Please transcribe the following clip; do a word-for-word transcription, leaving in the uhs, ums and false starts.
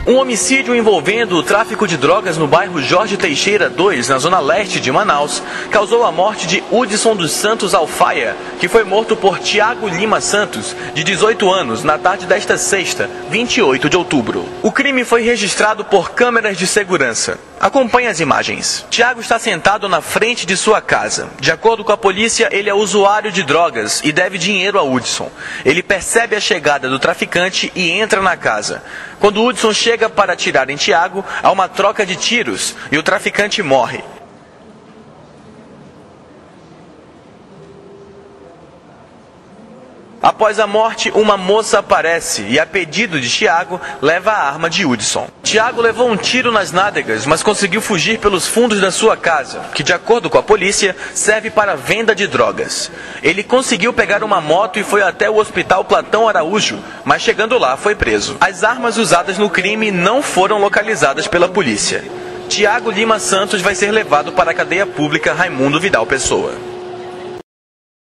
Um homicídio envolvendo o tráfico de drogas no bairro Jorge Teixeira dois, na zona leste de Manaus, causou a morte de Hudson dos Santos Alfaia, que foi morto por Tiago Lima Santos, de dezoito anos, na tarde desta sexta, vinte e oito de outubro. O crime foi registrado por câmeras de segurança. Acompanhe as imagens. Tiago está sentado na frente de sua casa. De acordo com a polícia, ele é usuário de drogas e deve dinheiro a Hudson. Ele percebe a chegada do traficante e entra na casa. Quando Hudson chega para atirar em Tiago, há uma troca de tiros e o traficante morre. Após a morte, uma moça aparece e, a pedido de Tiago, leva a arma de Hudson. Tiago levou um tiro nas nádegas, mas conseguiu fugir pelos fundos da sua casa, que, de acordo com a polícia, serve para venda de drogas. Ele conseguiu pegar uma moto e foi até o Hospital Platão Araújo, mas chegando lá foi preso. As armas usadas no crime não foram localizadas pela polícia. Tiago Lima Santos vai ser levado para a cadeia pública Raimundo Vidal Pessoa.